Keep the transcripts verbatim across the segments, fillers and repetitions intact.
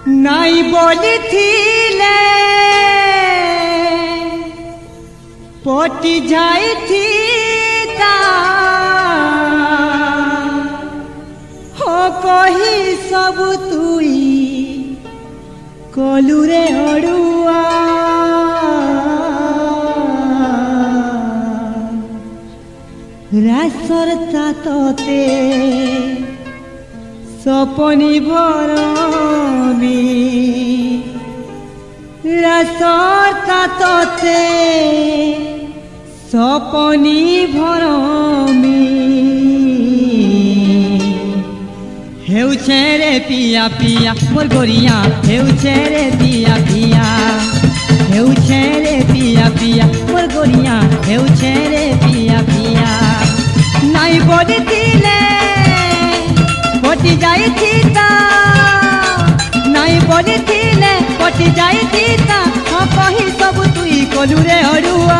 नाई बोली थीले पटी जाई थी ता हो कही सब तुई कलू रे अड़ुआ रासर तातते सपनी भरमी रासर तातते सपनी भरमी हेउछे रे पिया पिया मोर गोरिया हेउछे रे पिया पिया हेउछे रे पिया पिया मोर गोरिया हेउछे रे पिया पिया नाई बोली थीले पटी जाई थी ता नाई बोली थीले पटी जाई थी ता हाँ कही सब तुई कलू रे अड़ुआ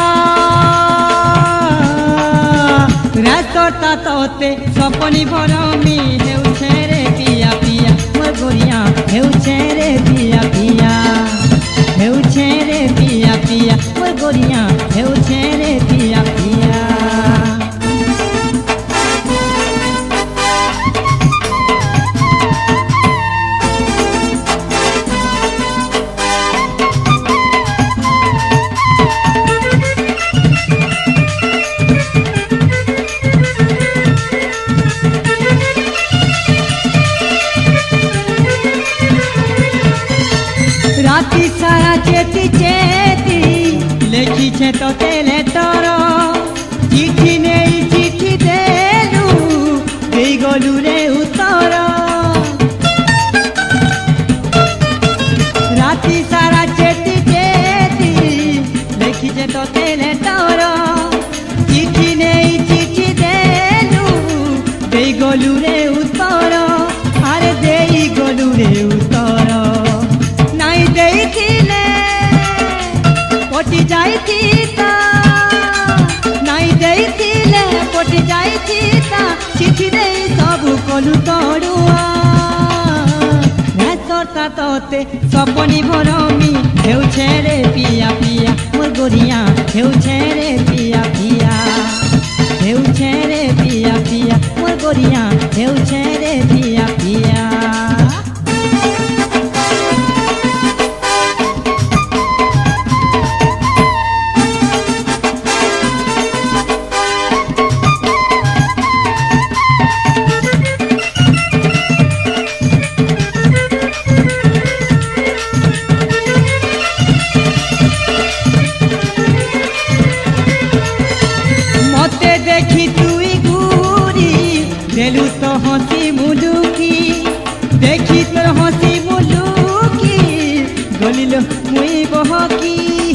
रासर तातते सपनी भरमी हेउछे रे पिया पिया मोर गोरिया हेउछे रे पिया पिया हेउछे रे पिया पिया मोर गोरिया हेउछे रे पिया पिया राती सारा चेती चेती लेखी छे तो तेले तोरो चिठी नहीं चिठी देलू दे गलू रे उतर राती सारा चेती चेती लेखी छे तो तेले तोरो चिठी नहीं चिठी देलू दे गलू रे उतर अरे दे गलू रे उतर पटी जाई थी ता नाई देई थीले पटी जाई थी ता चिठी देई सब कलू तड़ुआ रासर तातते सपनी भरमी हेउछे रे पिया पिया मोर गोरिया हेउछे रे पिया पिया हेउछे रे पिया पिया मोर गोरिया हेउछे रे पिया पिया देखी तुई गुरी देलू तो हंसी मुलुकी देखी तोर हंसी मुलुकी गलिल मुई बहकी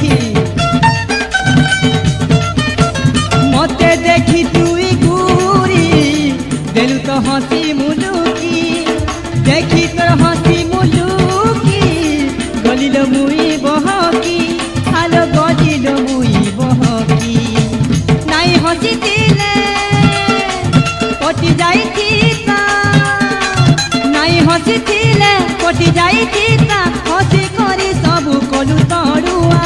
मते देखी तुई गुरी देलू तो हंसी मुलुकी देखी तोर हंसी मुलुकी गलिल मुई बहकी हालो गलिल मुई बहकी नाई हंसी थीले पटी जाई थी ता नाई हंसी थीले पटी जाई थी ता हंसी करी सब कलू तड़ुआ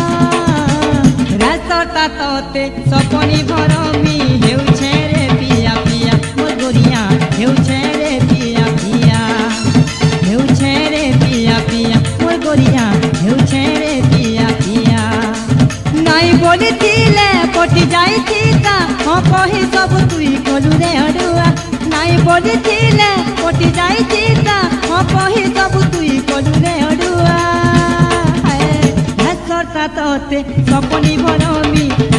रासर तातते सपनी भरमी हेउछे रे पिया पिया मोर गोरिया हेउछे रे पिया पिया हेउछे रे पिया पिया मोर गोरिया हेउछे रे पिया पिया नाई बोली थीले पटी जाई थी ता हाँ कही सब तुई कलू रे अड़ुआ नाई बोली थीले पटी जाई थी ता हाँ कही सब तुई कलू रे अड़ुआ रासर तातते सपनी भरमी